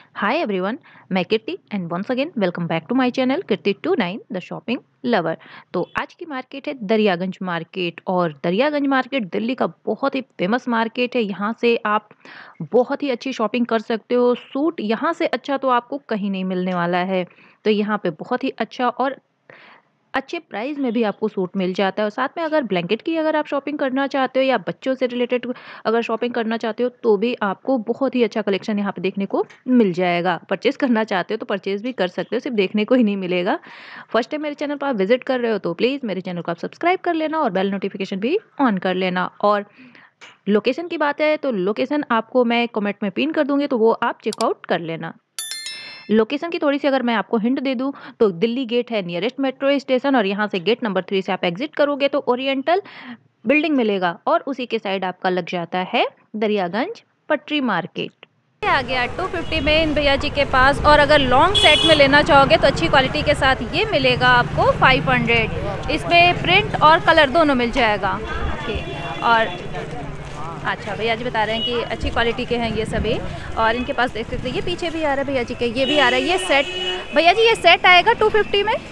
Hi everyone, मैं Keerthi and once again welcome back to my channel Keerthi 29 the shopping lover. तो आज की market है दरियागंज मार्केट और दरियागंज मार्केट दिल्ली का बहुत ही फेमस मार्केट है। यहाँ से आप बहुत ही अच्छी शॉपिंग कर सकते हो। सूट यहाँ से अच्छा तो आपको कहीं नहीं मिलने वाला है। तो यहाँ पे बहुत ही अच्छा और अच्छे प्राइस में भी आपको सूट मिल जाता है और साथ में अगर ब्लैंकेट की अगर आप शॉपिंग करना चाहते हो या बच्चों से रिलेटेड अगर शॉपिंग करना चाहते हो तो भी आपको बहुत ही अच्छा कलेक्शन यहाँ पे देखने को मिल जाएगा। परचेज करना चाहते हो तो परचेज भी कर सकते हो, सिर्फ देखने को ही नहीं मिलेगा। फर्स्ट टाइम मेरे चैनल पर आप विजिट कर रहे हो तो प्लीज़ मेरे चैनल को आप सब्सक्राइब कर लेना और बेल नोटिफिकेशन भी ऑन कर लेना। और लोकेशन की बात है तो लोकेशन आपको मैं कमेंट में पिन कर दूंगी, तो वो आप चेकआउट कर लेना। लोकेशन की थोड़ी-सी अगर मैं आपको हिंट दे दूँ, तो दिल्ली गेट है नियरेस्ट मेट्रो स्टेशन और यहाँ से गेट नंबर 3 से आप एग्ज़िट करोगे तो ओरिएंटल बिल्डिंग मिलेगा और उसी के साइड आपका लग जाता है दरियागंज पटरी मार्केट। ये आ गया 250 में इन भैया जी के पास। और अगर लॉन्ग सेट में लेना चाहोगे तो अच्छी क्वालिटी के साथ ये मिलेगा आपको 500। इसमें प्रिंट और कलर दोनों मिल जाएगा। ओके, और अच्छा भैया जी बता रहे हैं कि अच्छी क्वालिटी के हैं ये सभी। और इनके पास देख सकते हैं ये पीछे भी आ रहा है भैया जी के, ये भी आ रहा है। ये सेट भैया जी ये सेट आएगा 250 में।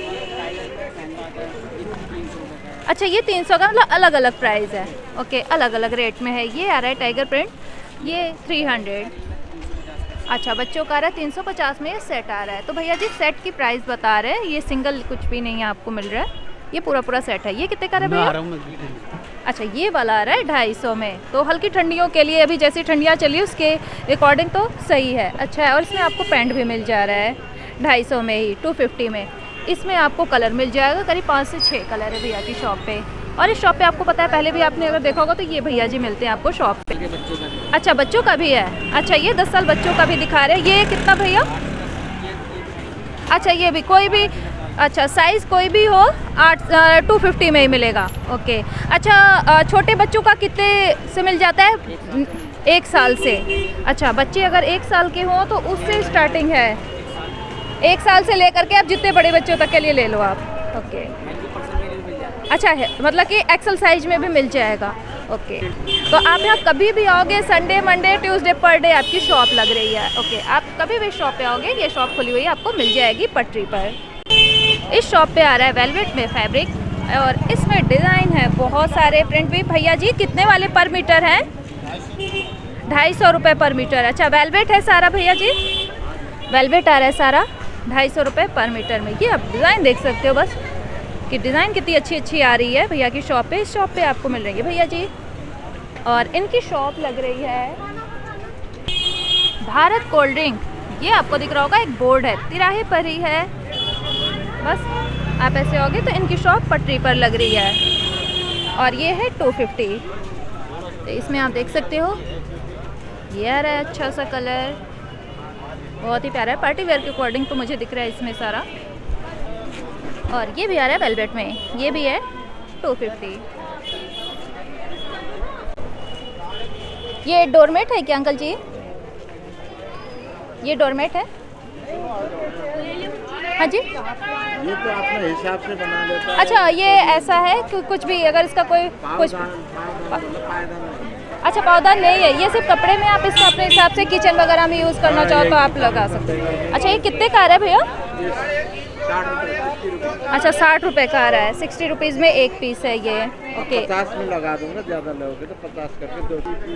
अच्छा ये 300 का, मतलब अलग अलग प्राइस है। ओके, अलग अलग रेट में है। ये आ रहा है टाइगर प्रिंट, ये 300। अच्छा बच्चों का आ रहा है 350 में। ये सेट आ रहा है। तो भैया जी सेट की प्राइस बता रहे हैं, ये सिंगल कुछ भी नहीं है आपको मिल रहा है, ये पूरा पूरा सेट है। ये कितने का रहा है भैया? अच्छा ये वाला आ रहा है 250 में। तो हल्की ठंडियों के लिए, अभी जैसी ठंडियाँ चली उसके अकॉर्डिंग तो सही है, अच्छा है। और इसमें आपको पैंट भी मिल जा रहा है 250 में ही, 250 में। इसमें आपको कलर मिल जाएगा, करीब 5 से 6 कलर है भैया की शॉप पे। और इस शॉप पे आपको पता है, पहले भी आपने अगर देखा होगा तो ये भैया जी मिलते हैं आपको शॉप पे। अच्छा बच्चों का भी है। अच्छा ये 10 साल बच्चों का भी दिखा रहे हैं। ये कितना भैया? अच्छा ये भी कोई भी, अच्छा साइज़ कोई भी हो 250 में ही मिलेगा। ओके, अच्छा छोटे बच्चों का कितने से मिल जाता है? 1 साल से। अच्छा बच्चे अगर 1 साल के हों तो उससे स्टार्टिंग है, 1 साल से लेकर के आप जितने बड़े बच्चों तक के लिए ले लो आप। ओके, अच्छा है, मतलब कि एक्सल साइज में भी मिल जाएगा। ओके, तो आप यहाँ कभी भी आओगे, Sunday Monday Tuesday per day आपकी शॉप लग रही है। ओके, आप कभी भी शॉप पे आओगे, ये शॉप खुली हुई है, आपको मिल जाएगी पटरी पर। इस शॉप पे आ रहा है वेलवेट में फैब्रिक और इसमें डिज़ाइन है बहुत सारे, प्रिंट भी। भैया जी कितने वाले पर मीटर हैं? 250 रुपये पर मीटर। अच्छा वेलवेट है सारा भैया जी, वेलवेट आ रहा है सारा 250 रुपये पर मीटर में। ये आप डिज़ाइन देख सकते हो बस कि डिज़ाइन कितनी अच्छी अच्छी आ रही है भैया की शॉप पे। इस शॉप पे आपको मिल रही है भैया जी। और इनकी शॉप लग रही है भारत कोल्ड ड्रिंक, ये आपको दिख रहा होगा एक बोर्ड है, तिराहे पर ही है। बस आप ऐसे आओगे तो इनकी शॉप पटरी पर लग रही है। और ये है 250। तो इसमें आप देख सकते हो ये आ रहा है अच्छा सा कलर, बहुत ही प्यारा है, पार्टी वेयर के अकॉर्डिंग तो मुझे दिख रहा है इसमें सारा। और ये भी आ रहा है वेलवेट में, ये भी है 250। ये डोरमेट है क्या अंकल जी? ये डोरमेट है? हाँ जी, ये तो अपने हिसाब से बना लेता है। अच्छा ये ऐसा है कि कुछ भी अगर इसका कोई कुछ, अच्छा पाउडर नहीं है, ये सिर्फ कपड़े में आप इसको अपने हिसाब से किचन वगैरह में यूज़ करना चाहो तो आप लगा सकते हो। अच्छा ये कितने का आ रहा है भैया? 60 रुपये, 60 रुपये। अच्छा 60 रुपये का आ रहा है, 60 रुपीज़ में एक पीस है ये। ओके 50 में लगा दूंगा, ज़्यादा लोगे तो 50 करके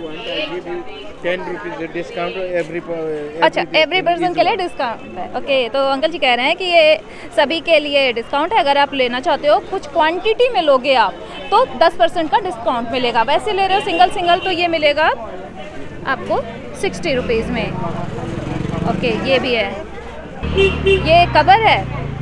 10 रुपीज़ डिस्काउंट एवरी। अच्छा एवरी पर्सन के लिए डिस्काउंट है। ओके, तो अंकल जी कह रहे हैं कि ये सभी के लिए डिस्काउंट है। अगर आप लेना चाहते हो कुछ क्वांटिटी में लोगे आप तो 10% का डिस्काउंट मिलेगा। वैसे ले रहे हो सिंगल सिंगल तो ये मिलेगा आपको 60 रुपीज़ में। ओके ये भी है, ये कवर है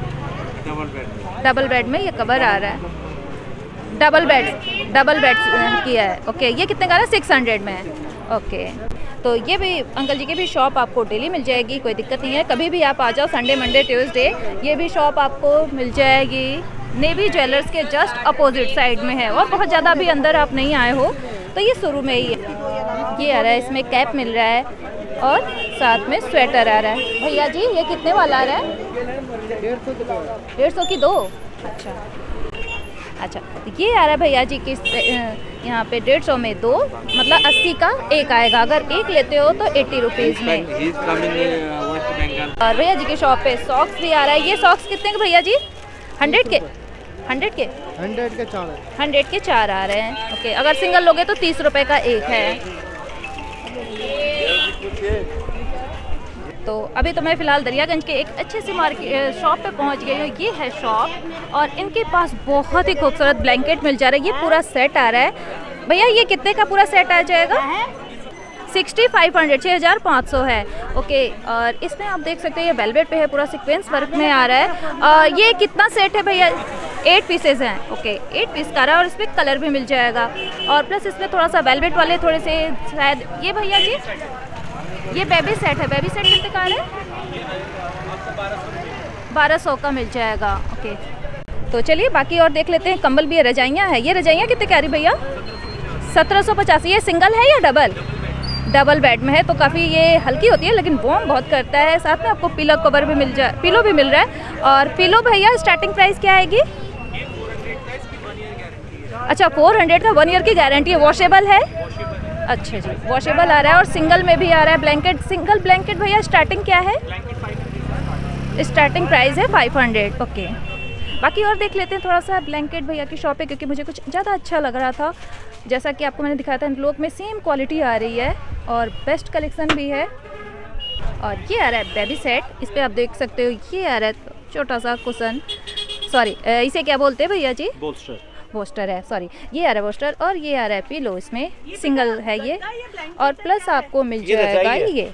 डबल बेड में, ये कवर आ रहा है डबल बेड किया है। ओके ये कितने का है? 600 में है। ओके, तो ये भी अंकल जी की भी शॉप आपको डेली मिल जाएगी, कोई दिक्कत नहीं है। कभी भी आप आ जाओ, संडे मंडे ट्यूसडे, ये भी शॉप आपको मिल जाएगी। नेवी ज्वेलर्स के जस्ट अपोजिट साइड में है और बहुत ज़्यादा अभी अंदर आप नहीं आए हो तो ये शुरू में ही है। ये आ रहा है, इसमें कैप मिल रहा है और साथ में स्वेटर आ रहा है। भैया जी ये कितने वाला आ रहा है? 150 की 2। अच्छा अच्छा, ये आ रहा है भैया जी की यहाँ पे 150 में 2, मतलब 80 का एक आएगा। अगर एक लेते हो तो 80 रुपीज़ में। और भैया जी की शॉप पे सॉक्स भी आ रहा है। ये सॉक्स कितने के भैया जी? 100 के 100 के 100 के 4 आ रहे हैं। ओके, अगर सिंगल लोगे तो 30 रुपए का एक है। तो अभी तो मैं फ़िलहाल दरियागंज के एक अच्छे से मार्केट शॉप पे पहुंच गई हूँ। ये है शॉप और इनके पास बहुत ही खूबसूरत ब्लैंकेट मिल जा रहा है। ये पूरा सेट आ रहा है। भैया ये कितने का पूरा सेट आ जाएगा? 6500 6500 है। ओके, और इसमें आप देख सकते हैं ये वेलवेट पे है, पूरा सीक्वेंस वर्क में आ रहा है। और ये कितना सेट है भैया? 8 पीसेज हैं। ओके, 8 पीस का रहा है और इसमें कलर भी मिल जाएगा। और प्लस इसमें थोड़ा सा वेलवेट वाले थोड़े से शायद। ये भैया जी ये बेबी सेट है। बेबी सेट कितने का है? 1200 का मिल जाएगा। ओके, तो चलिए बाकी और देख लेते हैं। कंबल भी है, रजाइयाँ है। ये रजाइयाँ कितने का रही भैया? 1750। ये सिंगल है या डबल? डबल बेड में है, तो काफ़ी ये हल्की होती है लेकिन वार्म बहुत करता है। साथ में आपको पिलो कवर भी पिलो भी मिल रहा है। और पिलो भैया स्टार्टिंग प्राइस क्या आएगी? अच्छा, 400 का 1 ईयर की गारंटी है। वॉशेबल है? अच्छा जी, वॉशेबल आ रहा है। और सिंगल में भी आ रहा है ब्लैंकेट। सिंगल ब्लैंकेट भैया स्टार्टिंग क्या है? स्टार्टिंग प्राइस है 500। ओके, बाकी और देख लेते हैं थोड़ा सा ब्लैंकेट भैया की शॉप है, क्योंकि मुझे कुछ ज़्यादा अच्छा लग रहा था। जैसा कि आपको मैंने दिखाया था, इन लोग में सेम क्वालिटी आ रही है और बेस्ट कलेक्शन भी है। और ये आ रहा है बेबी सेट। इस पर आप देख सकते हो ये आ रहा है छोटा सा कुशन, सॉरी इसे क्या बोलते हैं भैया जी? बोस्टर है, सॉरी। ये आ रहा है बोस्टर और ये आ रहा है पिलो। इसमें सिंगल है ये। और प्लस आपको मिल जाएगा ये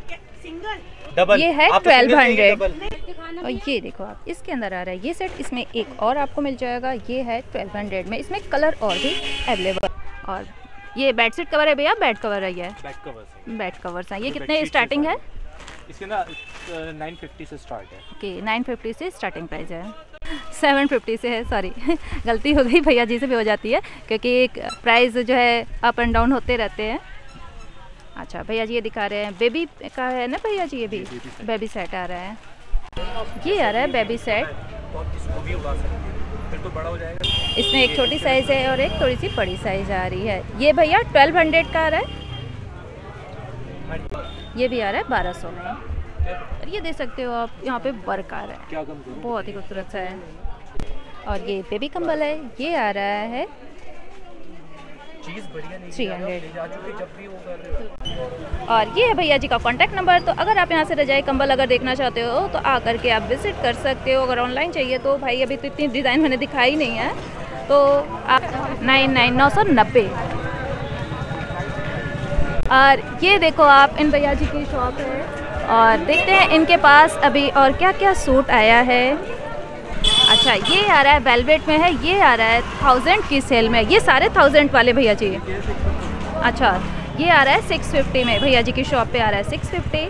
है 1200। और ये देखो आप, इसके अंदर आ रहा है ये सेट। इसमें एक और आपको मिल जाएगा, ये है 1200 में। इसमें कलर और भी अवेलेबल। और ये बेडशीट कवर है भैया? बेड कवर है ये? बेड कवर्स है। ये कितने स्टार्टिंग है? इसके ना 950 से स्टार्ट है। ओके, 950 से स्टार्टिंग प्राइस है। 750 से है, सॉरी गलती हो गई, भैया जी से भी हो जाती है क्योंकि प्राइस जो है अप एंड डाउन होते रहते हैं। अच्छा, भैया जी ये दिखा रहे हैं बेबी का है ना भैया जी? ये भी बेबी सेट आ रहा है। ये आ रहा है बेबी सेट। इसमें एक छोटी साइज़ है और एक थोड़ी सी बड़ी साइज़ आ रही है। ये भैया 1200 का आ रहा है। ये भी आ रहा है 1200 में। और ये देख सकते हो आप, यहाँ पे वर्क आ रहा है, बहुत ही खूबसूरत सा है। और ये बेबी कंबल है। ये आ रहा है 300। और ये है भैया जी का कॉन्टैक्ट नंबर। तो अगर आप यहाँ से रजाई कंबल अगर देखना चाहते हो तो आकर के आप विजिट कर सकते हो। अगर ऑनलाइन चाहिए तो भाई अभी तो इतनी डिज़ाइन मैंने दिखाई नहीं है, तो आप 990। और ये देखो आप, इन भैया जी की शॉप है और देखते हैं इनके पास अभी और क्या क्या सूट आया है। अच्छा, ये आ रहा है वेलवेट में है। ये आ रहा है 1000 की सेल में। ये सारे 1000 वाले भैया जी। अच्छा, ये आ रहा है 650 में। भैया जी की शॉप पे आ रहा है 650।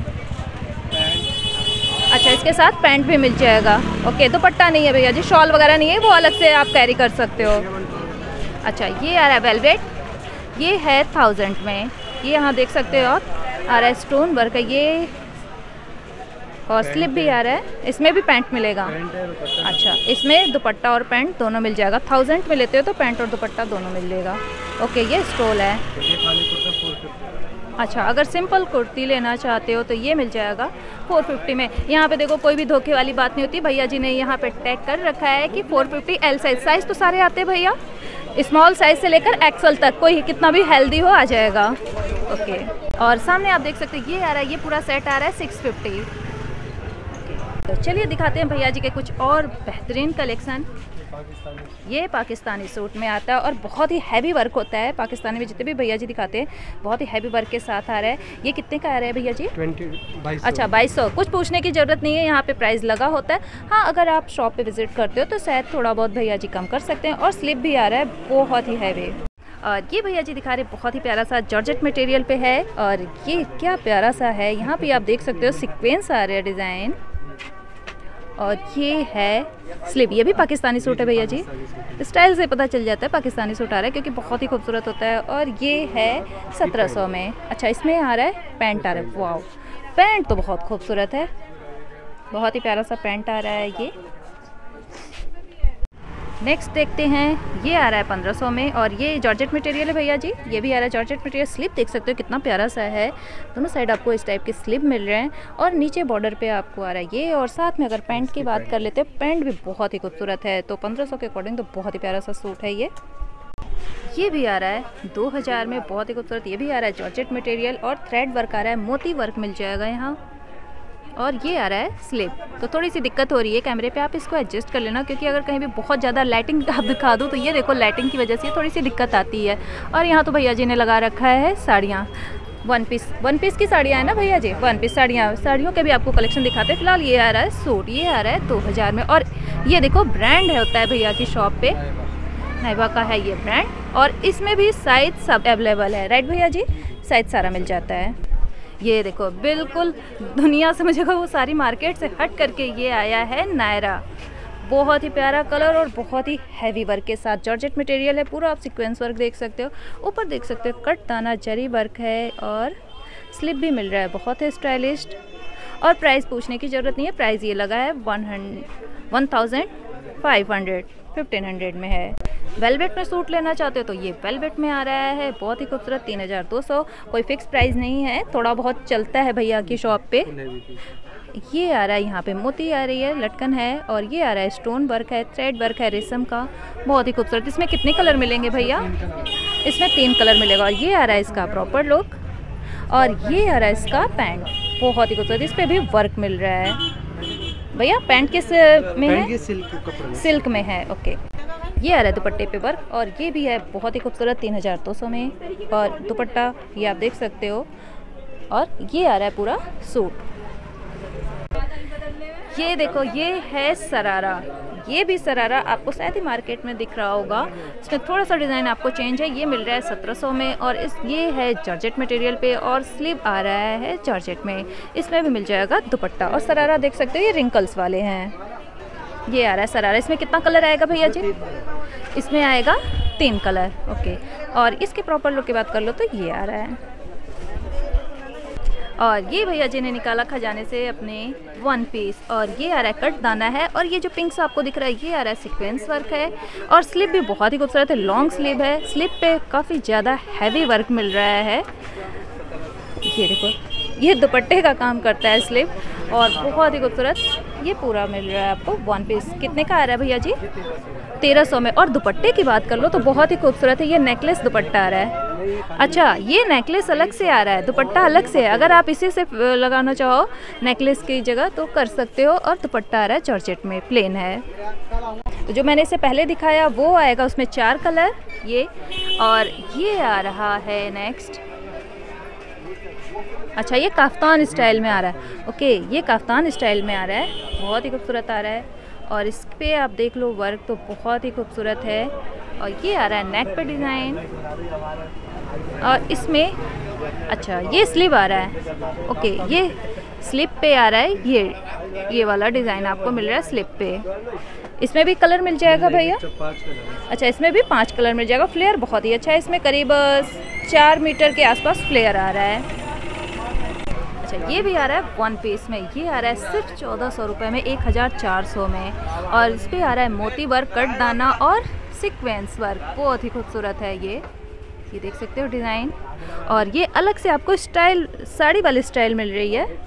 अच्छा, इसके साथ पैंट भी मिल जाएगा। ओके, दुपट्टा नहीं है भैया जी, शॉल वगैरह नहीं है, वो अलग से आप कैरी कर सकते हो। अच्छा, ये आ रहा है वेलवेट। ये है 1000 में। ये यहाँ देख सकते हो आप, आ रहा है स्टोन वर्क है ये। और स्लिप भी आ रहा है, इसमें भी पैंट मिलेगा। अच्छा, इसमें दुपट्टा और पैंट दोनों मिल जाएगा। 1000 में लेते हो तो पैंट और दुपट्टा दोनों मिलेगा। ओके, ये स्टोल है। अच्छा, अगर सिंपल कुर्ती लेना चाहते हो तो ये मिल जाएगा 450 में। यहाँ पे देखो, कोई भी धोखे वाली बात नहीं होती। भैया जी ने यहाँ पे टैग कर रखा है कि 450 एल साइज़ तो सारे आते हैं भैया, स्मॉल साइज़ से लेकर एक्सल तक, कोई कितना भी हेल्दी हो आ जाएगा। ओके, और सामने आप देख सकते हैं ये आ रहा है, ये पूरा सेट आ रहा है 650। तो चलिए दिखाते हैं भैया जी के कुछ और बेहतरीन कलेक्शन। ये पाकिस्तानी सूट में आता है और बहुत ही हैवी वर्क होता है। पाकिस्तानी में जितने भी भैया जी दिखाते हैं बहुत ही हैवी वर्क के साथ आ रहा है। ये कितने का आ रहा है भैया जी? 2200। अच्छा, 2200। कुछ पूछने की ज़रूरत नहीं है, यहाँ पे प्राइस लगा होता है। हाँ, अगर आप शॉप पे विज़िट करते हो तो शायद थोड़ा बहुत भैया जी कम कर सकते हैं। और स्लिप भी आ रहा है बहुत ही हैवी। और ये भैया जी दिखा रहे बहुत ही प्यारा सा जॉर्जेट मटेरियल पे है। और ये क्या प्यारा सा है, यहाँ पे आप देख सकते हो सीक्वेंस आ रहे हैं डिज़ाइन। और ये है स्लीव। ये भी पाकिस्तानी सूट है भैया जी, स्टाइल से पता चल जाता है पाकिस्तानी सूट आ रहा है क्योंकि बहुत ही खूबसूरत होता है। और ये है 1700 में। अच्छा, इसमें आ रहा है पैंट आ रहा है। वाव, पैंट तो बहुत खूबसूरत है, बहुत ही प्यारा सा पैंट आ रहा है ये। नेक्स्ट देखते हैं, ये आ रहा है 1500 में और ये जॉर्जेट मटेरियल है भैया जी। ये भी आ रहा है जॉर्जेट मटेरियल। स्लिप देख सकते हो कितना प्यारा सा है, दोनों साइड आपको इस टाइप के स्लिप मिल रहे हैं और नीचे बॉर्डर पे आपको आ रहा है ये। और साथ में अगर पैंट की बात कर लेते हैं, पैंट भी बहुत ही खूबसूरत है। तो 1500 के अकॉर्डिंग तो बहुत ही प्यारा सा सूट है ये भी आ रहा है 2000 में, बहुत ही खूबसूरत। ये भी आ रहा है जॉर्जेट मटेरियल और थ्रेड वर्क आ रहा है, मोती वर्क मिल जाएगा यहाँ। और ये आ रहा है स्लिप। तो थोड़ी सी दिक्कत हो रही है कैमरे पे, आप इसको एडजस्ट कर लेना, क्योंकि अगर कहीं भी बहुत ज़्यादा लाइटिंग आप दिखा दूँ तो ये देखो लाइटिंग की वजह से थोड़ी सी दिक्कत आती है। और यहाँ तो भैया जी ने लगा रखा है साड़ियाँ, वन पीस की साड़ियाँ हैं ना भैया जी, वन पीस साड़ियों के भी आपको कलेक्शन दिखाते हैं। फिलहाल ये आ रहा है सूट, ये आ रहा है 2000 में। और ये देखो ब्रांड है होता है भैया की शॉप पे, नाइबा का है ये ब्रांड। और इसमें भी साइज सब अवेलेबल है, राइट भैया जी, साइज सारा मिल जाता है। ये देखो बिल्कुल दुनिया से मुझे वो सारी मार्केट से हट करके ये आया है नायरा। बहुत ही प्यारा कलर और बहुत ही हैवी वर्क के साथ जॉर्जेट मटेरियल है पूरा। आप सीक्वेंस वर्क देख सकते हो, ऊपर देख सकते हो कट दाना जरी वर्क है और स्लिप भी मिल रहा है, बहुत ही स्टाइलिश। और प्राइस पूछने की ज़रूरत नहीं है, प्राइस ये लगा है 1500 में है। वेलवेट में सूट लेना चाहते हो तो ये वेलवेट में आ रहा है, बहुत ही खूबसूरत 3200। कोई फिक्स प्राइस नहीं है, थोड़ा बहुत चलता है भैया की शॉप पे। ये आ रहा है यहाँ पे मोती आ रही है, लटकन है और ये आ रहा है स्टोन वर्क है, थ्रेड वर्क है रेशम का, बहुत ही खूबसूरत। इसमें कितने कलर मिलेंगे भैया? इसमें 3 कलर मिलेगा। और ये आ रहा है इसका प्रॉपर लुक और ये आ रहा है इसका पैंट, बहुत ही खूबसूरत। इस पर भी वर्क मिल रहा है भैया। पैंट किस में है? सिल्क में है, ओके। ये आ रहा है दुपट्टे पे वर्क और ये भी है बहुत ही खूबसूरत 3200 में। और दुपट्टा ये आप देख सकते हो। और ये आ रहा है पूरा सूट। ये देखो ये है सरारा, ये भी सरारा आपको शायद ही मार्केट में दिख रहा होगा। इसमें थोड़ा सा डिज़ाइन आपको चेंज है। ये मिल रहा है 1700 में और ये है जॉर्जेट मटेरियल पे और स्लीव आ रहा है जॉर्जेट में। इसमें भी मिल जाएगा दुपट्टा। और सरारा देख सकते हो ये रिंकल्स वाले हैं। ये आ रहा है सरारा। इसमें कितना कलर आएगा भैया जी? इसमें आएगा 3 कलर, ओके। और इसके प्रॉपर लुक की बात कर लो तो ये आ रहा है। और ये भैया जी ने निकाला खजाने से अपने 1 पीस और ये आ रहा है कट दाना है। और ये जो पिंक सा आपको दिख रहा है ये आ रहा है सीक्वेंस वर्क है और स्लिप भी बहुत ही खूबसूरत है, लॉन्ग स्लीव है। स्लिप पे काफ़ी ज़्यादा हैवी वर्क मिल रहा है। ये देखो ये दुपट्टे का काम करता है स्लिप और बहुत ही खूबसूरत ये पूरा मिल रहा है आपको 1 पीस। कितने का आ रहा है भैया जी? 1300 में। और दुपट्टे की बात कर लो तो बहुत ही खूबसूरत है। ये नेकलेस दुपट्टा आ रहा है। अच्छा, ये नेकलेस अलग से आ रहा है, दुपट्टा अलग से है। अगर आप इसी से लगाना चाहो नेकलेस की जगह तो कर सकते हो। और दुपट्टा आ रहा है जॉर्जेट में, प्लेन है। तो जो मैंने इससे पहले दिखाया वो आएगा, उसमें 4 कलर ये। और ये आ रहा है नेक्स्ट, अच्छा ये काफ्तान स्टाइल में आ रहा है, ओके। ये काफ्तान स्टाइल में आ रहा है, बहुत ही खूबसूरत आ रहा है। और इस पे आप देख लो वर्क तो बहुत ही खूबसूरत है। और ये आ रहा है नेक पे डिज़ाइन और इसमें अच्छा ये स्लीव आ रहा है, ओके। ये स्लिप पे आ रहा है, ये वाला डिज़ाइन आपको मिल रहा है स्लिप पे। इसमें भी कलर मिल जाएगा भैया? अच्छा, इसमें भी 5 कलर मिल जाएगा। फ्लेयर बहुत ही अच्छा है, इसमें करीब 4 मीटर के आसपास फ्लेयर आ रहा है। अच्छा, ये भी आ रहा है 1 पीस में। ये आ रहा है सिर्फ 1400 रुपये में, 1400 में। और इस पर आ रहा है मोती वर्क, कट दाना और सीक्वेंस वर्क, बहुत ही खूबसूरत है ये देख सकते हो डिज़ाइन। और ये अलग से आपको स्टाइल, साड़ी वाली स्टाइल मिल रही है,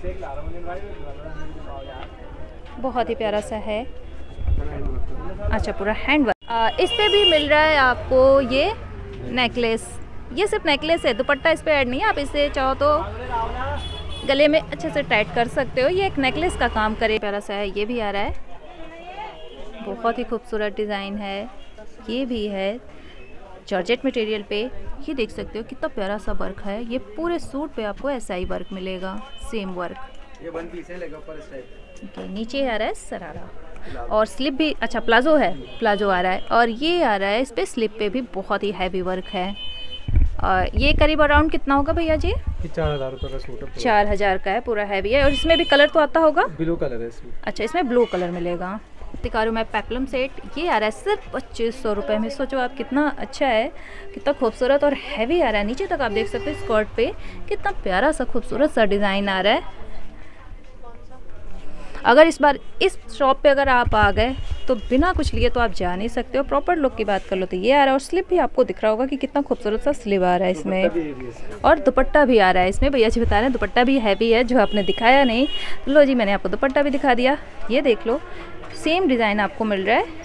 बहुत ही प्यारा सा है। अच्छा, पूरा हैंड वर्क। इस पे भी मिल रहा है आपको ये नेकलेस। ये सिर्फ नेकलेस है, दुपट्टा इस पर ऐड नहीं है। आप इसे चाहो तो गले में अच्छे से टाइट कर सकते हो। ये एक नेकलेस का काम करे, प्यारा सा है। ये भी आ रहा है, बहुत ही खूबसूरत डिज़ाइन है। ये भी है जॉर्जेट मटेरियल पे। ये देख सकते हो कितना प्यारा सा वर्क है। ये पूरे सूट पे आपको ऐसा ही वर्क मिलेगा, सेम वर्क। ये 1 पीस है, लेगा ऊपर स्टाइल। ओके, नीचे आ रहा है सरारा और स्लिप भी, अच्छा प्लाजो है, प्लाजो आ रहा है। और ये आ रहा है, इस पे स्लिप पे भी बहुत ही हैवी वर्क है। और ये करीब अराउंड कितना होगा भैया जी? 4000 रुपये का सूट है। 4000 का है, पूरा हैवी है। और इसमें भी कलर तो आता होगा? ब्लू कलर है इसमें। अच्छा, इसमें ब्लू कलर मिलेगा। दिखा रही हूँ मैं पेप्लम सेट। ये आ रहा है सिर्फ 2500 रुपये में। सोचो आप कितना अच्छा है, कितना खूबसूरत और हैवी आ रहा है। नीचे तक आप देख सकते हो स्कर्ट पे कितना प्यारा सा खूबसूरत सा डिज़ाइन आ रहा है। अगर इस बार इस शॉप पे अगर आप आ गए तो बिना कुछ लिए तो आप जा नहीं सकते हो। प्रॉपर लुक की बात कर लो तो ये आ रहा है, और स्लिप भी आपको दिख रहा होगा कि कितना खूबसूरत सा स्लिप आ रहा है इसमें, और दुपट्टा भी आ रहा है इसमें। भैया जी बता रहे हैं दुपट्टा भी हैवी है, जो आपने दिखाया नहीं। लो जी, मैंने आपको दुपट्टा भी दिखा दिया। ये देख लो, सेम डिज़ाइन आपको मिल रहा है।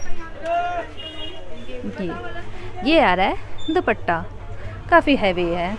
ये आ रहा है दुपट्टा, काफ़ी हैवी है।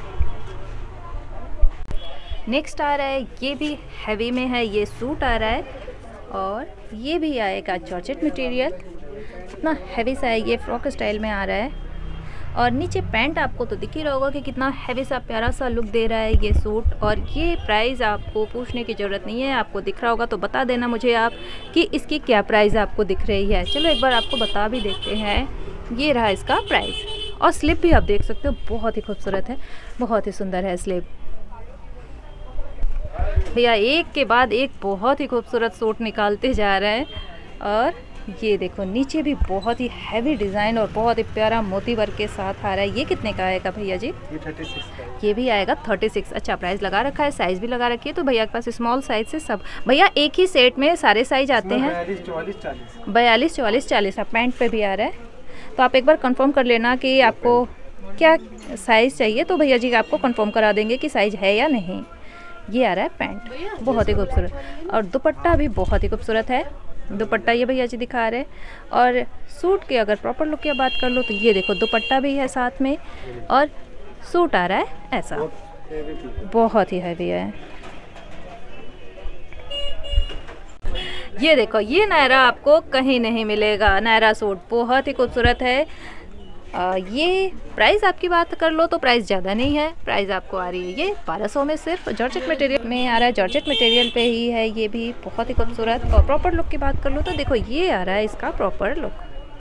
नेक्स्ट आ रहा है, ये भी हैवी में है, ये सूट आ रहा है, और ये भी आएगा जॉर्जेट मटेरियल, इतना हैवी सा है, ये फ्रॉक स्टाइल में आ रहा है। और नीचे पैंट आपको तो दिख ही रहा होगा कि कितना हैवी सा प्यारा सा लुक दे रहा है ये सूट। और ये प्राइस आपको पूछने की ज़रूरत नहीं है, आपको दिख रहा होगा तो बता देना मुझे आप कि इसकी क्या प्राइस आपको दिख रही है। चलो एक बार आपको बता भी देते हैं, ये रहा इसका प्राइस। और स्लिप भी आप देख सकते हो, बहुत ही खूबसूरत है, बहुत ही सुंदर है स्लिप। भैया एक के बाद एक बहुत ही खूबसूरत सूट निकालते जा रहे हैं। और ये देखो, नीचे भी बहुत ही हैवी डिज़ाइन और बहुत ही प्यारा मोती वर्क के साथ आ रहा है। ये कितने का आएगा भैया जी? ये 36 का। ये भी आएगा 36। अच्छा, प्राइस लगा रखा है, साइज़ भी लगा रखी है। तो भैया के पास स्मॉल साइज से सब, भैया एक ही सेट में सारे साइज आते हैं। 42, 44, 40। 42, 44, 40। अब पैंट पे भी आ रहा है, तो आप एक बार कंफर्म कर लेना कि आपको क्या साइज़ चाहिए, तो भैया जी आपको कंफर्म करा देंगे कि साइज़ है या नहीं। ये आ रहा है पैंट, बहुत ही खूबसूरत, और दुपट्टा भी बहुत ही खूबसूरत है। दुपट्टा ये भैया जी दिखा रहे हैं। और सूट के अगर प्रॉपर लुक की बात कर लो तो ये देखो, दुपट्टा भी है साथ में, और सूट आ रहा है ऐसा, बहुत ही हैवी है। ये देखो, ये नायरा आपको कहीं नहीं मिलेगा, नायरा सूट बहुत ही खूबसूरत है। ये प्राइस आपकी बात कर लो तो प्राइस ज़्यादा नहीं है, प्राइस आपको आ रही है ये 1200 में, सिर्फ जॉर्जेट मटेरियल में आ रहा है। जॉर्जेट मटेरियल पे ही है, ये भी बहुत ही खूबसूरत। और प्रॉपर लुक की बात कर लो तो देखो, ये आ रहा है इसका प्रॉपर लुक।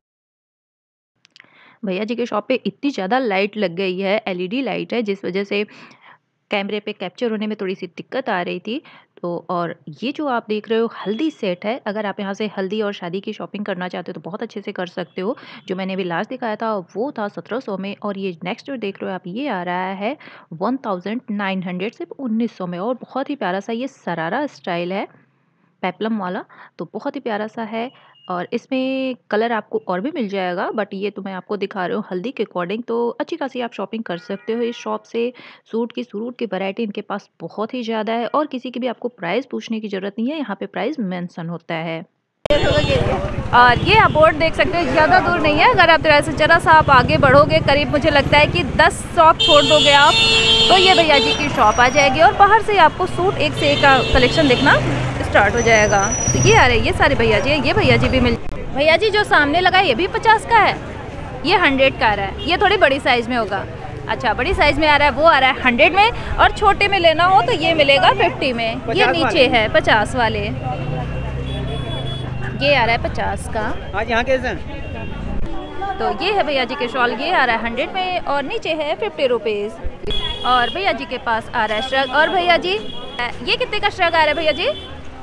भैया जी के शॉप पे इतनी ज़्यादा लाइट लग गई है, एलईडी लाइट है, जिस वजह से कैमरे पे कैप्चर होने में थोड़ी सी दिक्कत आ रही थी। तो और ये जो आप देख रहे हो हल्दी सेट है, अगर आप यहाँ से हल्दी और शादी की शॉपिंग करना चाहते हो तो बहुत अच्छे से कर सकते हो। जो मैंने अभी लास्ट दिखाया था वो था 1700 में, और ये नेक्स्ट जो देख रहे हो आप ये आ रहा है 1900, सिर्फ 1900 में। और बहुत ही प्यारा सा ये सरारा स्टाइल है, पेप्लम वाला, तो बहुत ही प्यारा सा है। और इसमें कलर आपको और भी मिल जाएगा, बट ये तो मैं आपको दिखा रही हूँ हल्दी के अकॉर्डिंग। तो अच्छी खासी आप शॉपिंग कर सकते हो इस शॉप से। सूट की वैरायटी इनके पास बहुत ही ज़्यादा है, और किसी की भी आपको प्राइस पूछने की ज़रूरत नहीं है, यहाँ पे प्राइस मेंशन होता है। और ये आप बोर्ड देख सकते हो, ज़्यादा दूर नहीं है। अगर आप तरह से जरा सा आप आगे बढ़ोगे, करीब मुझे लगता है कि 10 शॉप छोड़ दोगे आप, तो ये भैया जी की शॉप आ जाएगी। और बाहर से आपको सूट एक से एक का कलेक्शन देखना स्टार्ट हो जाएगा। तो ये आ रहे, ये सारे भैया जी, ये भैया जी भी मिल। भैया जी जो सामने लगा है ये भी 50 का है, ये 100 का आ रहा है। ये थोड़ी बड़ी साइज़ में होगा। अच्छा, बड़ी साइज़ में आ रहा है, वो आ रहा है 100 में। और छोटे में लेना हो तो ये मिलेगा 50 में। ये नीचे है 50 वाले, ये आ रहा है 50 का। आज यहाँ कैसे हैं? तो ये है भैया जी के शॉल, ये आ रहा है 100 में, और नीचे है 50 रुपीज़। और भैया जी के पास आ रहा है श्रग। और भैया जी ये कितने का श्रग आ रहा है भैया जी?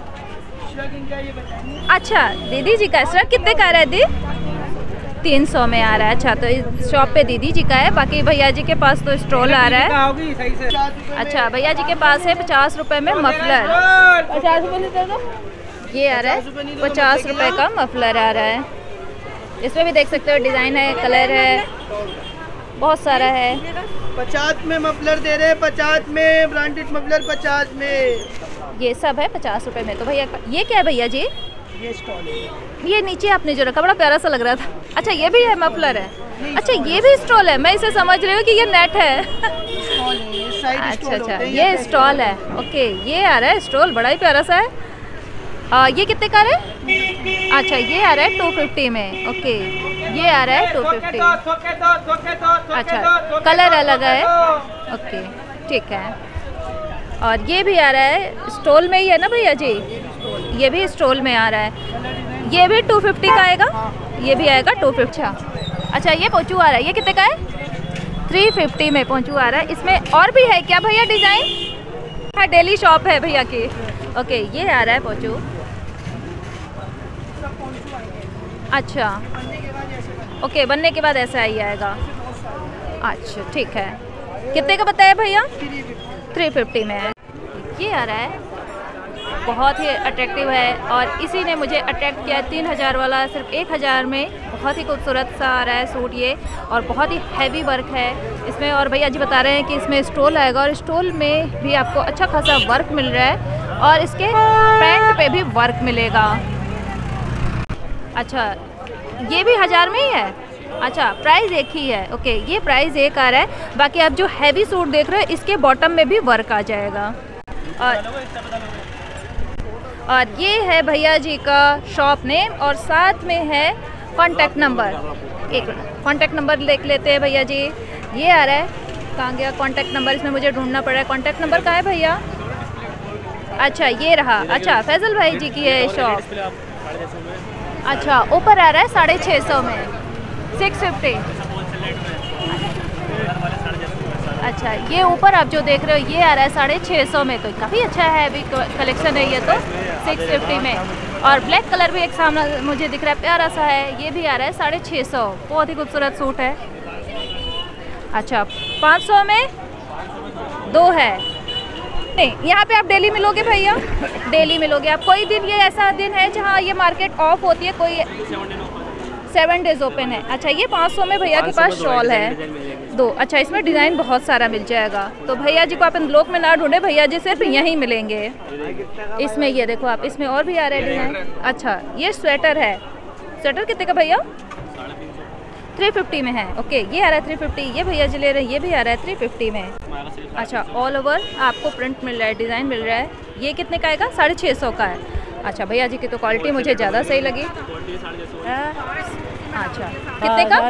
अच्छा, दीदी जी का श्रग कितने का आ रहा है दी? 300 में आ रहा है। अच्छा, तो इस शॉप पे दीदी जी का है, बाकी भैया जी के पास तो स्टॉल आ रहा है। अच्छा, भैया जी के पास है 50 रुपये में मफलर। 50 रुपये दे दो। ये आ रहा है 50 रुपये का मफलर आ रहा है। इसमें भी देख सकते हो डिज़ाइन है, कलर है, बहुत सारा है। 50 में मफलर दे रहे हैं, 50 में ब्रांडेड मफलर, 50 में ये सब है 50 रुपये में। तो भैया ये क्या है भैया जी? ये स्टॉल है। ये नीचे आपने जो रखा बड़ा प्यारा सा लग रहा था। अच्छा, ये भी है मफलर है। अच्छा, ये भी स्टॉल है, मैं इसे समझ रही हूँ कि ये नेट है। अच्छा, ये स्टॉल है। ओके, ये आ रहा है स्टॉल, बड़ा ही प्यारा सा है। ये कितने का है? अच्छा, ये आ रहा है 250 में। ओके, ये आ रहा है 250। अच्छा, कलर अलग है। ओके, ठीक है। और ये भी आ रहा है स्टॉल में ही है ना भैया जी? ये भी स्टॉल में आ रहा है, ये भी 250 का आएगा, ये भी आएगा 250। अच्छा, ये पोंचू आ रहा है, ये कितने का है? 350 में पोंचू आ रहा है। इसमें और भी है क्या भैया डिज़ाइन? हाँ, डेली शॉप है भैया की। ओके, ये आ रहा है पोंचू। अच्छा, ओके, बनने के बाद ऐसा ही आएगा। अच्छा, ठीक है। कितने का बताया भैया? 350 में है। ये आ रहा है बहुत ही अट्रैक्टिव है और इसी ने मुझे अट्रैक्ट किया। 3000 वाला सिर्फ 1000 में बहुत ही खूबसूरत सा आ रहा है सूट ये, और बहुत ही हैवी वर्क है इसमें। और भैया जी बता रहे हैं कि इसमें स्टोल आएगा और स्टोल में भी आपको अच्छा खासा वर्क मिल रहा है और इसके पैंट पे भी वर्क मिलेगा। अच्छा, ये भी 1000 में ही है। अच्छा, प्राइस एक ही है। ओके, ये प्राइस एक आ रहा है। बाकी आप जो हैवी सूट देख रहे हो इसके बॉटम में भी वर्क आ जाएगा। और ये है भैया जी का शॉप नेम और साथ में है कॉन्टैक्ट नंबर। एक कॉन्टैक्ट नंबर लिख लेते हैं भैया जी। ये आ रहा है, कहाँ गया कॉन्टैक्ट नंबर, इसमें मुझे ढूंढना पड़ रहा है। कॉन्टैक्ट नंबर कहाँ है भैया? अच्छा, ये रहा। अच्छा, फैजल भाई जी की है शॉप। अच्छा, ऊपर आ रहा है 650 में 650। अच्छा, ये ऊपर आप जो देख रहे हो ये आ रहा है 650 में, तो काफ़ी अच्छा है, अभी कलेक्शन है ये तो 650 में। और ब्लैक कलर भी एक सामने मुझे दिख रहा है, प्यारा सा है, ये भी आ रहा है 650। बहुत ही खूबसूरत सूट है। अच्छा, 500 में 2 है। नहीं, यहाँ पे आप डेली मिलोगे भैया, डेली मिलोगे आप। कोई दिन ये ऐसा दिन है जहाँ ये मार्केट ऑफ होती है, कोई 7 डेज ओपन है। अच्छा, ये 500 में भैया के पास शॉल है 2। अच्छा, इसमें डिज़ाइन बहुत सारा मिल जाएगा, तो भैया जी को आप इन लोक में ना ढूंढे, भैया जी सिर्फ यहीं मिलेंगे। इसमें ये देखो आप, इसमें और भी आ रहा है डिज़ाइन। अच्छा, ये स्वेटर है। स्वेटर कितने का भैया? 350 में है। ओके, ये आ रहा है 350। ये भैया जी ले रहे हैं, ये भी आ रहा है 350 में। अच्छा, ऑल ओवर आपको प्रिंट मिल रहा है, डिज़ाइन मिल रहा है। ये कितने का आएगा? 650 का है। अच्छा, भैया जी की तो क्वालिटी मुझे ज़्यादा सही लगी। अच्छा, कितने का?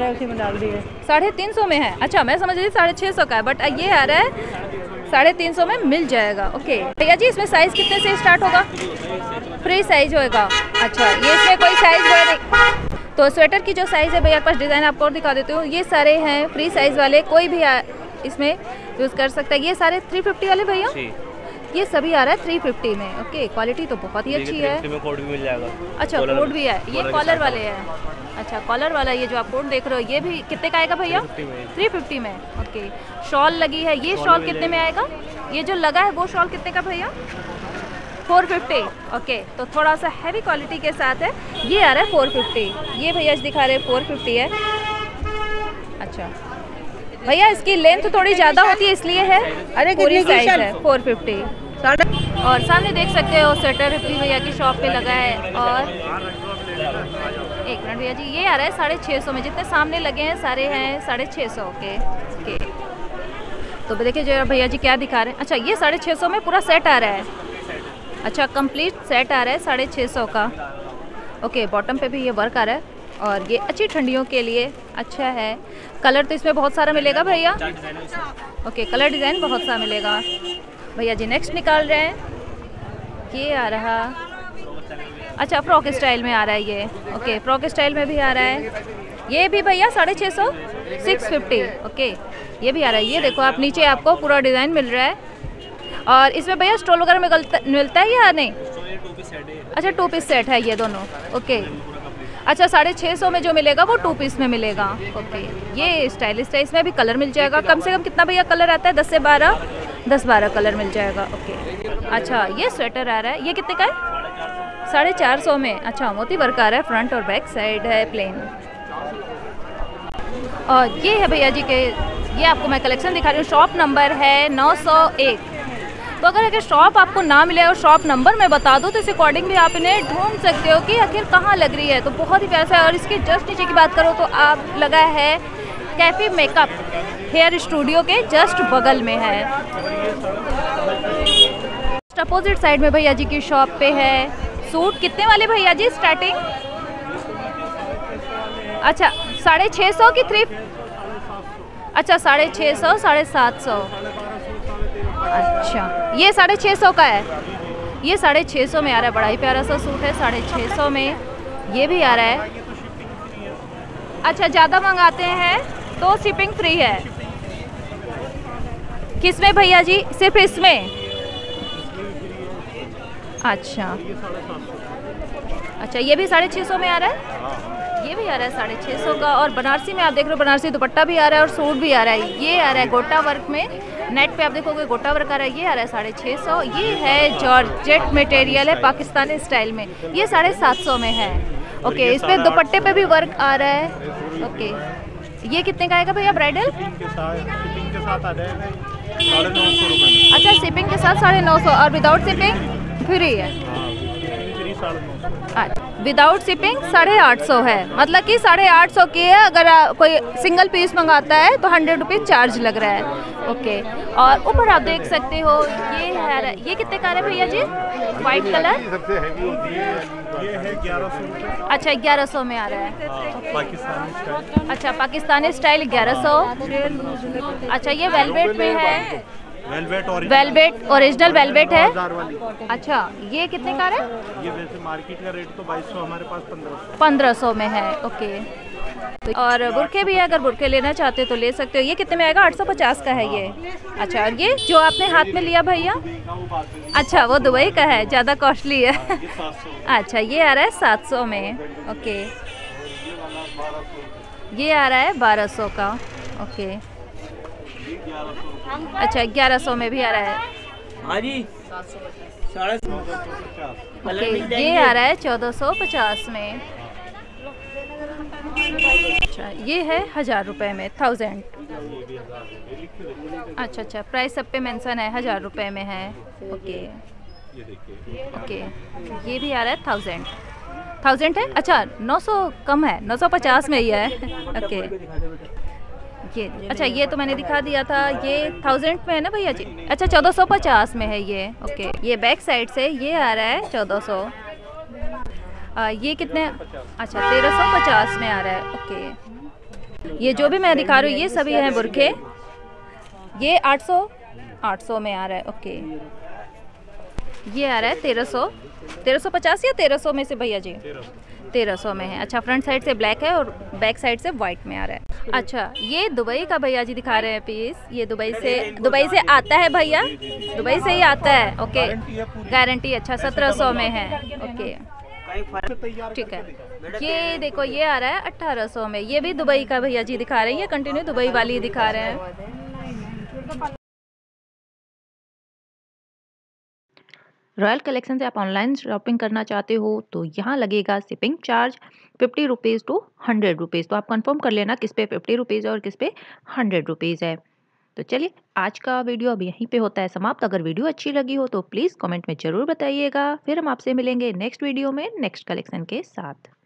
350 में है। अच्छा, मैं समझ रही 650 का है, बट ये आ रहा है 350 में मिल जाएगा। ओके भैया जी, इसमें साइज़ कितने से स्टार्ट होगा? फ्री साइज होएगा। अच्छा, ये इसमें कोई साइज़ वो नहीं। तो स्वेटर की जो साइज़ है भैया के पास, डिज़ाइन आपको और दिखा देती हूँ। ये सारे हैं फ्री साइज़ वाले, कोई भी इसमें यूज़ कर सकता है। ये सारे 350 वाले भैया, ये सभी आ रहा है 350 में। ओके, क्वालिटी तो बहुत ही अच्छी है। कोड भी मिल जाएगा। अच्छा, कोड भी है, ये कॉलर वाले हैं। अच्छा, कॉलर वाला ये जो आप कोड देख रहे हो ये भी कितने का आएगा भैया? 350 में। ओके, शॉल लगी है, ये शॉल कितने में आएगा? ये जो लगा है वो शॉल कितने का भैया? 450। ओके, तो थोड़ा सा हैवी क्वालिटी के साथ है। ये आ रहा है 450। ये भैया दिखा रहे हैं 450 है। अच्छा भैया, इसकी लेंथ थोड़ी ज़्यादा होती है इसलिए है। अरे पूरी साइज है 450। और सामने देख सकते हो स्वेटर भी भैया की शॉप पे लगा है। और एक मिनट भैया जी, ये आ रहा है 650 में। जितने सामने लगे हैं सारे हैं 650 के। ओके, तो देखिए जो भैया जी क्या दिखा रहे हैं। अच्छा, ये 650 में पूरा सेट आ रहा है। अच्छा, कंप्लीट सेट आ रहा है 650 का। ओके, बॉटम पे भी ये वर्क आ रहा है और ये अच्छी ठंडियों के लिए अच्छा है। कलर तो इसमें बहुत सारा मिलेगा भैया। ओके, कलर डिज़ाइन बहुत सारा मिलेगा। भैया जी नेक्स्ट निकाल रहे हैं। ये आ रहा, अच्छा फ्रॉक स्टाइल में आ रहा है ये। ओके, फ्रॉक स्टाइल में भी आ रहा है। ये भी भैया 650 650। ओके, ये भी आ रहा है। ये देखो आप, नीचे आपको पूरा डिज़ाइन मिल रहा है। और इसमें भैया स्टोल वगैरह मिलता है या नहीं? अच्छा, 2 पीस सेट है ये दोनों। ओके, अच्छा 650 में जो मिलेगा वो 2 पीस में मिलेगा। ओके, ये स्टाइलिश है, इसमें भी कलर मिल जाएगा। कम से कम कितना भैया कलर आता है? 10 से 12 कलर मिल जाएगा। ओके, अच्छा ये स्वेटर आ रहा है, ये कितने का है? 450 में। अच्छा, मोती वर्क आ रहा है, फ्रंट और बैक साइड है प्लेन। और ये है भैया जी के, ये आपको मैं कलेक्शन दिखा रही हूँ। शॉप नंबर है 901। तो अगर शॉप आपको ना मिले और शॉप नंबर मैं बता दूं तो इस अकॉर्डिंग भी आप इन्हें ढूंढ सकते हो कि आखिर कहाँ लग रही है। तो बहुत ही प्यारा है। और इसके जस्ट नीचे की बात करो तो आप लगा है कैफे मेकअप हेयर स्टूडियो के जस्ट बगल में है। अपोजिट साइड में भैया जी की शॉप पे है। सूट कितने वाले भैया जी स्टार्टिंग? अच्छा 650 की 3, अच्छा 650 750। अच्छा, ये 650 का है। ये 650 में आ रहा है, बड़ा ही प्यारा सा सूट है 650 में। ये भी आ रहा है। अच्छा, ज़्यादा मंगाते हैं तो शिपिंग फ्री है। किस में भैया जी? सिर्फ इसमें? अच्छा, अच्छा ये भी 650 में आ रहा है। ये भी आ रहा है 650 का। और बनारसी में आप देख रहे हो, बनारसी दुपट्टा भी आ रहा है और सूट भी आ रहा है। ये आ रहा है गोटा वर्क में नेट पे आप देखोगे गोटा वर्क आ रहा है, ये आ रहा है 650। ये है जॉर्जेट मटेरियल है पाकिस्तानी स्टाइल में, ये 750 में है। ओके, इस पे दुपट्टे पे भी वर्क आ रहा है। ओके, ये कितने का आएगा भैया ब्राइडल? शिपिंग के साथ आ जाएगा 950 रुपये। अच्छा, शिपिंग के साथ 950 और विदाउट शिपिंग फ्री है। विदाउट शिपिंग 850 है, मतलब कि 850 की है। अगर कोई सिंगल पीस मंगाता है तो 100 रुपीज़ चार्ज लग रहा है। ओके, और ऊपर आप देख सकते हो ये है, ये कितने का है भैया जी? वाइट कलर सबसे हैवी होती है, ये है 1100 रुपये। अच्छा, 1100 में आ रहा है। पाकिस्तानी स्टाइल। अच्छा, पाकिस्तानी स्टाइल 1100। अच्छा, ये वेलवेट में है, वेलवेट ओरिजिनल वेलवेट है। अच्छा, ये कितने का है? ये वैसे मार्केट का रेट तो 2200, हमारे पास 1500 में है। ओके, और बुरके भी है, अगर बुरके लेना चाहते हो तो ले सकते हो। ये कितने में आएगा? 850 का है ये। अच्छा, और ये जो आपने हाथ में लिया भैया? अच्छा, वो दुबई का है, ज़्यादा कॉस्टली है। अच्छा, ये आ रहा है 700 में। ओके, ये आ रहा है 1200 का। ओके, अच्छा 1100 में भी आ रहा है। हाँ जी, ओके, ये आ रहा है 1450 में। अच्छा, ये है 1000 रुपये में, 1000। अच्छा, प्राइस सब पे मेंशन है, 1000 रुपये में है। ओके, ओके, ये भी आ रहा है 1000 है। अच्छा, 900 कम है, 950 में ही है। ओके, ये अच्छा, ये तो मैंने दिखा दिया था, ये 1000 में है ना भैया जी? अच्छा, 1450 में है ये। ओके, ये बैक साइड से ये आ रहा है 1400। ये कितने? अच्छा, 1350 में आ रहा है। ओके, ये जो भी मैं दिखा रही हूँ ये सभी हैं बुरखे, ये 800 में आ रहा है। ओके, ये आ रहा है 1350 या 1300 में से भैया जी? 1300 में है। अच्छा, फ्रंट साइड से ब्लैक है और बैक साइड से वाइट में आ रहा है। अच्छा, ये दुबई का भैया जी दिखा रहे हैं पीस, ये दुबई से आता है भैया, दुबई से ही आता है। Okay, guarantee. अच्छा, 1700 में है। ओके, ठीक है। ये देखो, ये आ रहा है 1800 में, ये भी दुबई का भैया जी दिखा रहे हैं, ये कंटिन्यू दुबई वाली दिखा रहे हैं। रॉयल कलेक्शन से आप ऑनलाइन शॉपिंग करना चाहते हो तो यहाँ लगेगा shipping charge 50 rupees to 100 rupees. तो आप कंफर्म कर लेना किस पे 50 रुपीज़ और किस पे 100 रुपीज़ है। तो चलिए, आज का वीडियो अब यहीं पे होता है समाप्त। अगर वीडियो अच्छी लगी हो तो प्लीज़ कमेंट में ज़रूर बताइएगा। फिर हम आपसे मिलेंगे नेक्स्ट वीडियो में नेक्स्ट कलेक्शन के साथ।